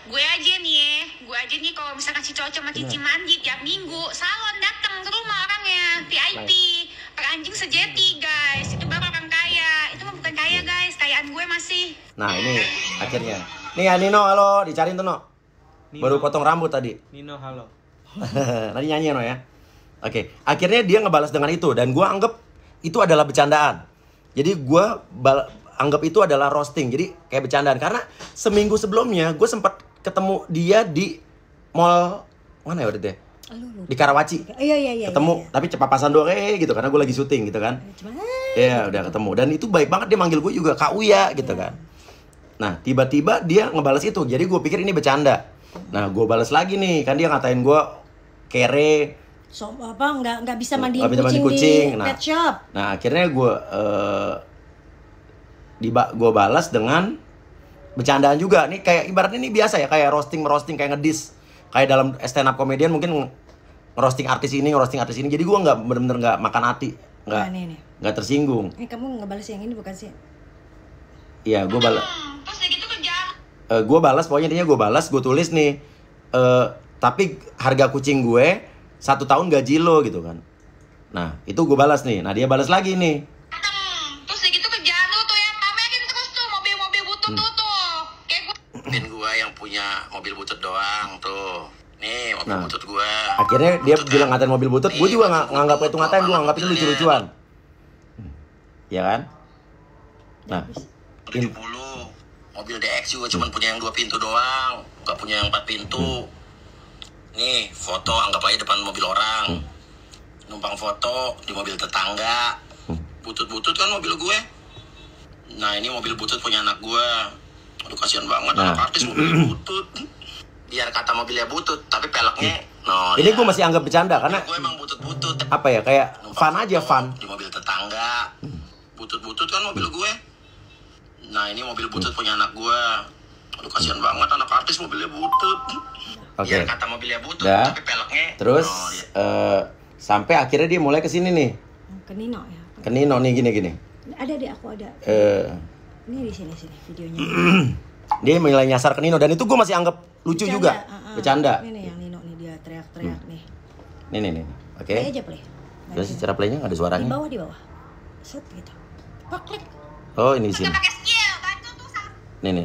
Gue aja nih kalau misalkan si cowok sama Cici mandi tiap minggu, salon datang ke rumah orangnya, VIP, per anjing sejeti guys, itu baru orang kaya, itu mah bukan kaya guys, kayaan gue masih. Nah ini akhirnya, nih ya Nino, halo, dicariin tuh No, baru potong rambut tadi. Nino halo. Tadi nyanyi No ya. Oke, akhirnya dia ngebalas dengan itu dan gue anggap itu adalah bercandaan. Jadi gue anggap itu adalah roasting, jadi kayak bercandaan karena seminggu sebelumnya gue sempat ketemu dia di mall mana ya waktu itu ya? Di Karawaci. Iya. Ketemu, tapi papasan doang gitu karena gue lagi syuting gitu kan. Iya, udah ketemu dan itu baik banget, dia manggil gue juga Kak Uya gitu kan. Nah, tiba-tiba dia ngebales itu. Jadi gue pikir ini bercanda. Nah, gue balas lagi nih, kan dia ngatain gue kere. So, apa nggak bisa mandiin kucing di pet shop. Nah, akhirnya gue balas dengan bercandaan juga. Nih kayak ibaratnya ini biasa ya, kayak roasting kayak ngedis. Kayak dalam stand up comedian mungkin ngerosting artis ini. Jadi gue nggak bener-bener nggak makan hati, nggak tersinggung. Kamu ngebalas yang ini bukan sih? Iya, gue balas. Terus gitu kerjaan. Gue balas, pokoknya intinya gue tulis nih. Tapi harga kucing gue 1 tahun gaji lo gitu kan. Nah, itu gue balas nih. Nah, dia balas lagi nih. Terus gitu kerjaan lu tuh ya, pamerin terus tuh mobil-mobil butut tuh. Kayak gue yang punya mobil butut doang tuh. Nih mobil butut gue. Akhirnya dia bilang ngatain mobil butut, gue juga nganggap itu ngatain, gue nganggap itu lucu-lucuan. Ya kan? Nah, 70 mobil DX juga cuma punya yang 2 pintu doang, nggak punya yang 4 pintu. Nih foto anggap aja depan mobil orang, numpang foto di mobil tetangga. Butut-butut kan mobil gue. Nah ini mobil butut punya anak gue. Aduh kasihan banget anak artis mobil butut. Biar kata mobilnya butut tapi peleknya ini gue masih anggap bercanda karena gue emang butut-butut. Apa ya, kayak fun aja, fun di mobil tetangga. Butut-butut kan mobil gue. Nah ini mobil butut punya anak gue. Aduh kasihan banget anak artis mobilnya butut. Biar kata mobilnya butut tapi peleknya. Terus sampai akhirnya dia mulai kesini nih. Ke Nino ya. Ke Nino nih gini. Ada deh, aku ada. Ini di sini videonya. Dia mulai nyasar ke Nino dan itu gue masih anggap lucu juga. Bercanda. Ini yang Nino nih, dia teriak-teriak nih. Nih. Oke. Play aja, play. Terus cara playnya nggak ada suaranya. Di bawah. Set gitu. Klik. Oh, ini di sini. Pakai skill, bantu tuh Nih.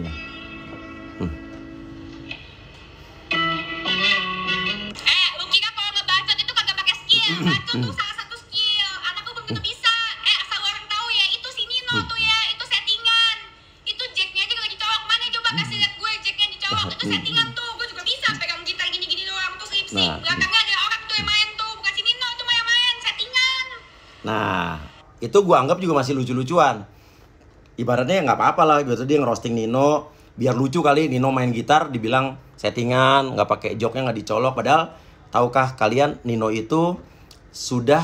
Lu kira kalau ngebacot itu kagak pakai skill? Bacot tuh salah satu skill. Anak lu belum tentu bisa. Asal orang tahu ya, itu si Nino tuh ya, itu settingan. Itu jacknya aja lagi colok. Mana coba kasih lihat gue jacknya dicolok. Itu settingan tuh. Gue juga bisa pegang gitar gini-gini doang. Terus lip sync. Belakangnya ada orang tuh yang main tuh. Bukan si Nino tuh yang main. Settingan. Nah, itu gue anggap juga masih lucu-lucuan. Ibaratnya nggak apa-apa lah. Biasanya dia ngerosting Nino. Biar lucu kali Nino main gitar dibilang settingan, nggak pakai joknya, nggak dicolok. Padahal tahukah kalian Nino itu sudah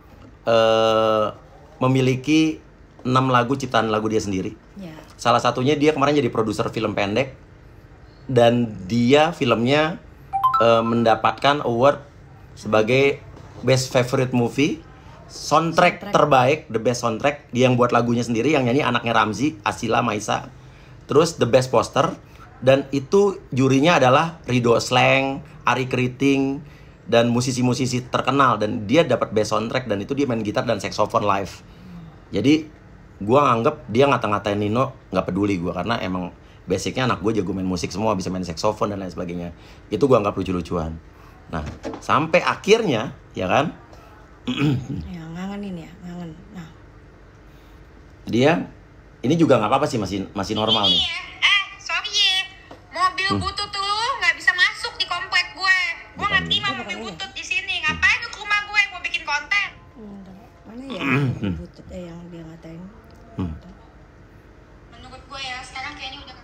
memiliki 6 lagu ciptaan lagu dia sendiri. Salah satunya dia kemarin jadi produser film pendek dan dia filmnya mendapatkan award sebagai best favorite movie, soundtrack terbaik, the best soundtrack. Dia yang buat lagunya sendiri, yang nyanyi anaknya Ramzi, Asila Maisa. Terus the best poster, dan itu jurinya adalah Rido Slang, Ari Keriting, dan musisi-musisi terkenal, dan dia dapat best soundtrack, dan itu dia main gitar dan saxophone live. Jadi gua nganggep dia ngata-ngatain Nino nggak peduli gua, karena emang basicnya anak gue jago main musik semua, bisa main saxophone dan lain sebagainya. Itu gua anggap lucu-lucuan. Nah sampai akhirnya ya kan ya ngangenin. Nah dia ini juga nggak apa-apa sih, masih normal nih. Sorry ya, mobil butut tuh nggak bisa masuk di komplek gue. Gue nggak terima mobil butut di sini. Ngapain lu ke rumah gue? Gue bikin konten. Mana ya butut yang dia ngatain? Menurut gue ya sekarang kayaknya udah.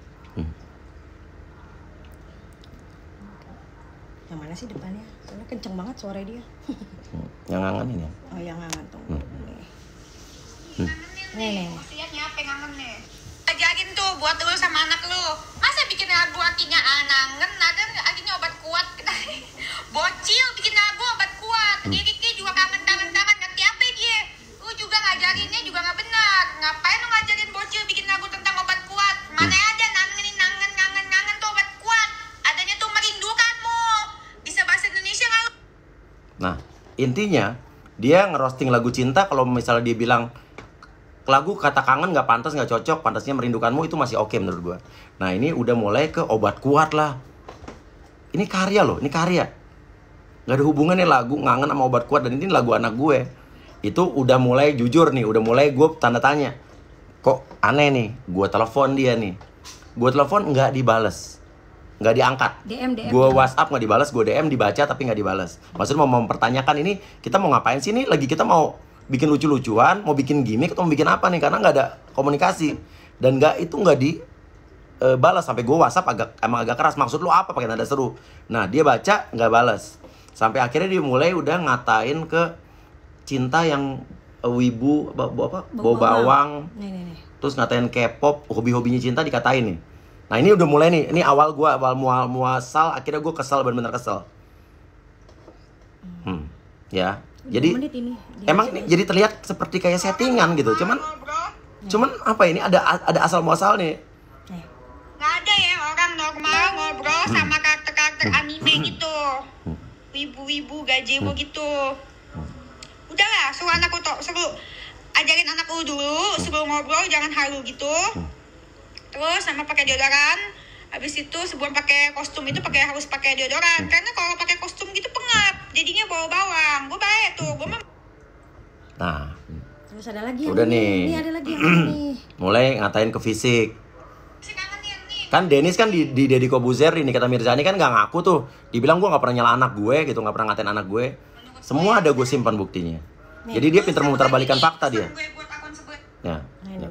Yang mana sih depannya? Soalnya kenceng banget suara dia. Yang ngangenin ya? Oh, yang ngangen tuh. Nih. Lihat nyampe ngangen nih. Ajarin tuh buat lu sama anak lu. Masa bikin lagu artinya nangen, ada artinya obat kuat. Bocil bikin lagu obat kuat. Dia juga kangen. Ngerti apa dia? Lu juga ngajarinnya juga nggak benar. Ngapain lu ngajarin bocil bikin lagu tentang obat kuat? Mana ada nangen tuh obat kuat. Nah, intinya dia ngerosting lagu cinta. Kalau misalnya dia bilang lagu kata kangen nggak pantas, nggak cocok, pantasnya merindukanmu, itu masih oke menurut gue. Nah ini udah mulai ke obat kuat lah. Ini karya loh, ini karya. Nggak ada hubungannya lagu ngangen sama obat kuat, dan ini lagu anak gue. Itu udah mulai jujur nih, udah mulai gue tanda tanya. Kok aneh nih, gue telepon dia nih. Gue telepon nggak dibales, nggak diangkat. DM. Gue WhatsApp nggak dibales, gue DM dibaca tapi nggak dibales. Maksudnya mau mempertanyakan ini kita mau ngapain sih nih? Lagi kita mau bikin lucu-lucuan, mau bikin gimmick atau mau bikin apa nih? Karena nggak ada komunikasi dan nggak dibalas. Sampai gue WhatsApp emang agak keras. Maksud lu apa? Pakai nada seru. Nah dia baca nggak balas. Sampai akhirnya dia mulai udah ngatain ke cinta yang wibu, bau bawang. Nih. Terus ngatain K-pop, hobi-hobinya cinta dikatain nih. Nah ini udah mulai nih, ini awal muasal, akhirnya gue kesel, bener-bener kesel. Ya, jadi emang ini jadi terlihat seperti kayak settingan gitu. Cuman apa ini ada asal muasal nih. Nggak ada ya orang normal ngobrol sama karakter-karakter anime gitu, wibu-wibu gajebo gitu. Udahlah, suruh anakku ajarin anak lu dulu, suruh ngobrol jangan halu gitu. Terus sama pakai deodoran. Habis itu sebelum pakai kostum itu harus pakai deodoran. Karena kalau pakai kostum gitu pengap, jadinya bau bawang. Gue bahaya tuh, gue mah. Nah, terus ada lagi. Udah nih. Ini ada lagi nih. Mulai ngatain ke fisik. Kan Dennis kan di Deddy Kobuzer ini, kata Mirzani kan nggak ngaku tuh. Dibilang gue nggak pernah nyala anak gue gitu, nggak pernah ngatain anak gue. Semua ada gue simpan buktinya. Jadi dia pintar memutarbalikan fakta dia. Ya.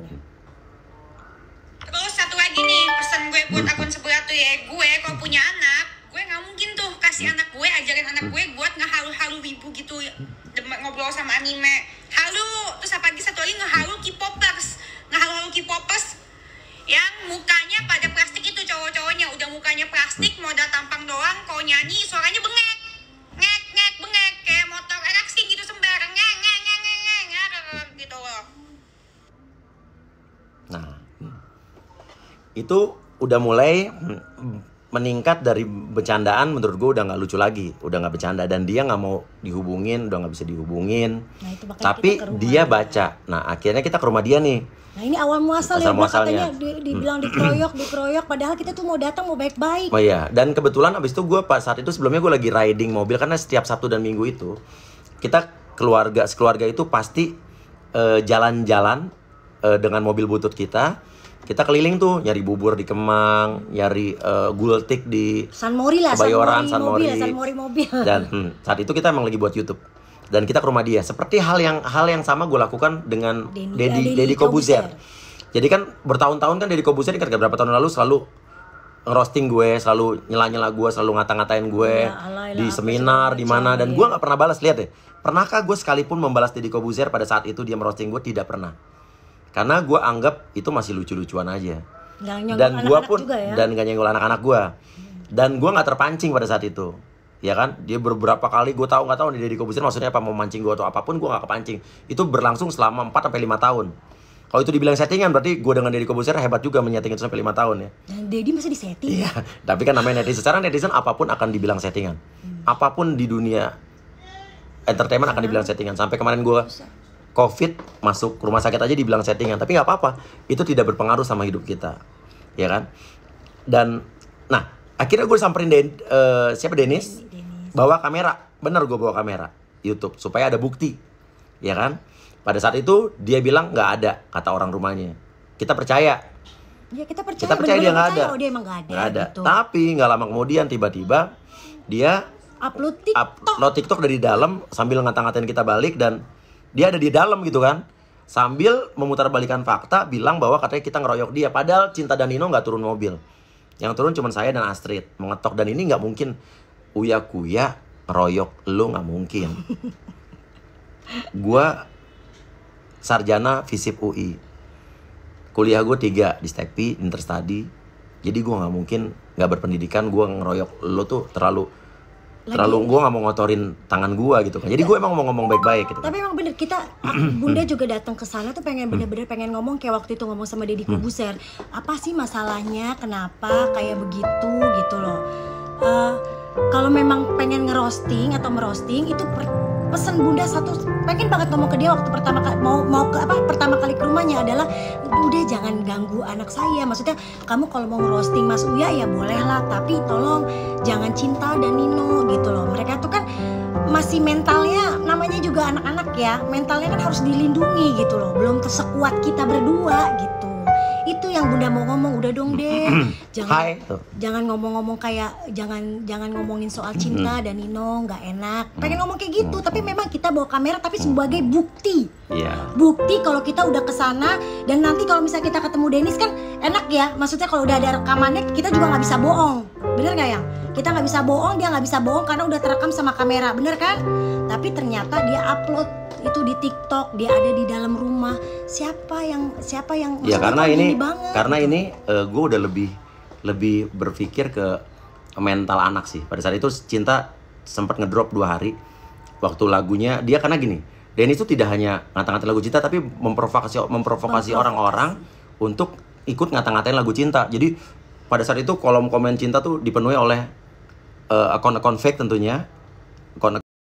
Terus satu lagi nih, pesan gue buat akun sebelah tuh ya, gue kalau punya anak, gue nggak mungkin tuh kasih anak gue, ajarin anak gue buat ngehalu-halu wibu gitu, ngobrol sama anime, halu. Terus apa lagi satu lagi ngehalu K-popers, yang mukanya pada plastik itu cowok-cowoknya, udah mukanya plastik, modal tampang doang, kalau nyanyi suaranya bengek, bengek, kayak motor racing gitu sembarang, gitu loh. Nah, itu udah mulai meningkat dari bercandaan. Menurut gue udah nggak lucu lagi, udah nggak bercanda, dan dia nggak mau dihubungin, udah nggak bisa dihubungin. Nah, itu tapi dia baca. Nah akhirnya kita ke rumah dia nih. Nah ini awal muasalnya. Katanya dibilang dikeroyok, padahal kita tuh mau datang mau baik-baik. Oh iya, dan kebetulan abis itu gue saat itu sebelumnya gue lagi riding mobil, karena setiap Sabtu dan Minggu itu kita sekeluarga itu pasti jalan-jalan dengan mobil butut kita keliling tuh, nyari bubur di Kemang, nyari gultik di San Mori lah, Kebayoran, San Mori mobil. Dan saat itu kita emang lagi buat YouTube. Dan kita ke rumah dia. Seperti hal yang sama gue lakukan dengan Deddy Kobuzer. Jadi kan bertahun-tahun kan Deddy Kobuzer kan berapa tahun lalu selalu ngerosting gue, selalu nyela-nyela gue, selalu ngata-ngatain gue di seminar di mana, dan gue nggak pernah balas. Lihat deh, pernahkah gue sekalipun membalas Deddy Kobuzer pada saat itu dia merosting gue? Tidak pernah. Karena gue anggap itu masih lucu-lucuan aja. Dan gue pun dan gak nyenggol anak-anak gue. Dan gue nggak terpancing pada saat itu. Ya kan, dia beberapa kali gue nggak tahu nih Deddy Kobuzer maksudnya apa, mau mancing gue atau apapun, gue nggak kepancing. Itu berlangsung selama 4 sampai 5 tahun. Kalau itu dibilang settingan, berarti gue dengan Deddy Kobuzer hebat juga menyeting itu sampai 5 tahun ya. Dan Deddy masih disetting. Iya, tapi kan namanya netizen. Secara netizen apapun akan dibilang settingan. Apapun di dunia entertainment akan dibilang settingan. Sampai kemarin gue COVID masuk rumah sakit aja dibilang settingan. Tapi nggak apa-apa, itu tidak berpengaruh sama hidup kita, ya kan? Dan, nah akhirnya gue samperin Dennis. Bawa kamera, bener gue bawa kamera YouTube supaya ada bukti, ya kan? Pada saat itu dia bilang nggak ada, kata orang rumahnya. Kita percaya. Ya kita percaya dia nggak ada. Oh, dia emang nggak ada. Gitu. Tapi nggak lama kemudian tiba-tiba dia upload TikTok dari dalam sambil ngata-ngatain kita balik, dan dia ada di dalam gitu kan, sambil memutarbalikan fakta, bilang bahwa katanya kita ngeroyok dia. Padahal Cinta dan Nino nggak turun mobil, yang turun cuma saya dan Astrid mengetok, dan ini nggak mungkin. Uya Kuya ngeroyok lu, nggak mungkin. Gua sarjana FISIP UI, kuliah gue 3 di Stekpi, Interstudy. Jadi gue nggak mungkin nggak berpendidikan gue ngeroyok lu tuh terlalu gue nggak mau ngotorin tangan gue gitu kan. Jadi gue emang mau ngomong baik-baik gitu. Tapi emang bener, kita Bunda juga datang ke sana tuh pengen bener-bener pengen ngomong kayak waktu itu ngomong sama Deddy Kobuzer. Apa sih masalahnya? Kenapa kayak begitu gitu loh? Kalau memang pengen ngerosting atau merosting itu pesan Bunda satu, pengen banget ngomong ke dia waktu pertama kali pertama kali ke rumahnya adalah udah jangan ganggu anak saya. Maksudnya kamu kalau mau ngerosting Mas Uya ya boleh lah, tapi tolong jangan Cinta dan Nino gitu loh. Mereka tuh kan masih mentalnya, namanya juga anak-anak ya, mentalnya kan harus dilindungi gitu loh, belum sekuat kita berdua gitu. Itu yang Bunda mau ngomong, udah dong deh, jangan ngomong-ngomong kayak jangan ngomongin soal Cinta dan Nino, nggak enak. Pengen ngomong kayak gitu, tapi memang kita bawa kamera tapi sebagai bukti. Bukti kalau kita udah kesana, dan nanti kalau misalnya kita ketemu Dennis kan enak ya, maksudnya kalau udah ada rekamannya kita juga nggak bisa bohong, bener nggak ya? Kita nggak bisa bohong, dia nggak bisa bohong karena udah terekam sama kamera, bener kan? Tapi ternyata dia upload itu di TikTok, dia ada di dalam rumah. Siapa yang ya karena ini gue udah lebih berpikir ke mental anak sih. Pada saat itu Cinta sempat ngedrop 2 hari waktu lagunya dia, karena gini, Dennis itu tidak hanya ngata-ngatain lagu Cinta tapi memprovokasi orang-orang untuk ikut ngata-ngatain lagu Cinta. Jadi pada saat itu kolom komen Cinta tuh dipenuhi oleh akun-akun fake tentunya